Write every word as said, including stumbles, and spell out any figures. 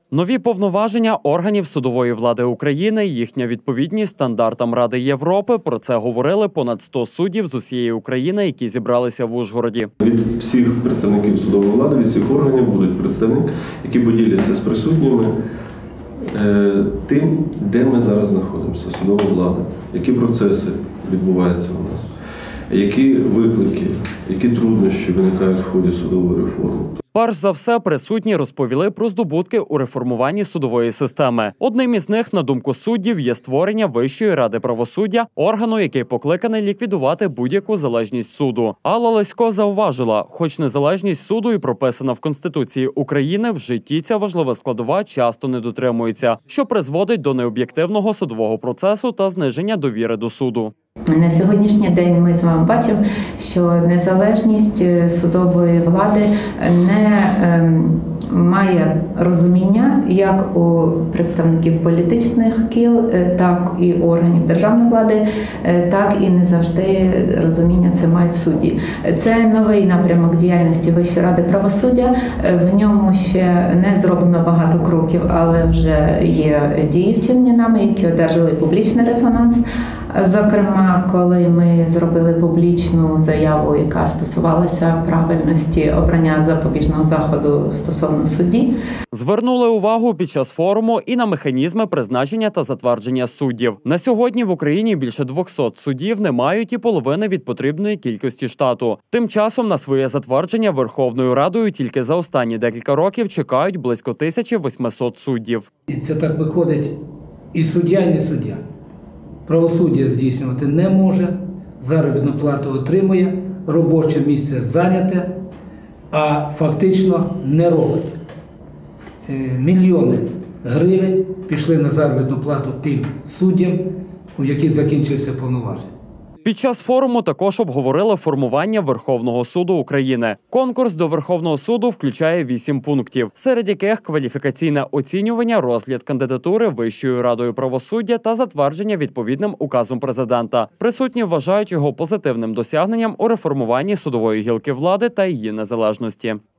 Нові повноваження органів судової влади України, їхня відповідність стандартам Ради Європи. Про це говорили понад сто суддів з усієї України, які зібралися в Ужгороді. Від всіх представників судової влади, від всіх органів будуть представники, які поділяться з присутніми тим, де ми зараз знаходимося, судова влада, які процеси відбуваються у нас, які виклики, які труднощі виникають в ході судової реформи. Перш за все, присутні розповіли про здобутки у реформуванні судової системи. Одним із них, на думку суддів, є створення Вищої ради правосуддя, органу, який покликаний ліквідувати будь-яку залежність суду. Алла Лесько зауважила, хоч незалежність суду і прописана в Конституції України, в житті ця важлива складова часто не дотримується, що призводить до необ'єктивного судового процесу та зниження довіри до суду. На сьогоднішній день ми з вами бачимо, що незалежність судової влади не ем, має розуміння як у представників політичних кіл, так і органів державної влади, так і не завжди розуміння це мають судді. Це новий напрямок діяльності Вищої ради правосуддя. В ньому ще не зроблено багато кроків, але вже є дії вчинені нами, які одержали публічний резонанс. Зокрема, коли ми зробили публічну заяву, яка стосувалася правильності обрання запобіжного заходу стосовно судді. Звернули увагу під час форуму і на механізми призначення та затвердження суддів. На сьогодні в Україні більше двохсот суддів не мають і половини від потрібної кількості штату. Тим часом на своє затвердження Верховною Радою тільки за останні декілька років чекають близько тисячі восьмисот суддів. І це так виходить і суддя, і не суддя. Правосуддя здійснювати не може, заробітну плату отримує, робоче місце зайняте, а фактично не робить. Мільйони гривень пішли на заробітну плату тим суддям, у яких закінчився повноваження. Під час форуму також обговорили формування Верховного суду України. Конкурс до Верховного суду включає вісім пунктів, серед яких кваліфікаційне оцінювання, розгляд кандидатури Вищою радою правосуддя та затвердження відповідним указом президента. Присутні вважають його позитивним досягненням у реформуванні судової гілки влади та її незалежності.